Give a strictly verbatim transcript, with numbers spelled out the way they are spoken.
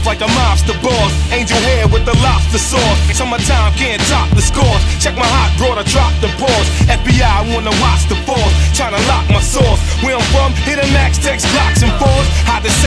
like a mobster boss. Angel hair with the lobster sauce. Summertime can't top the scores. Check my hot broad, I drop the pause. F B I wanna watch the force. Tryna lock my source. Where I'm from, hit a max, text blocks and fours. Hide the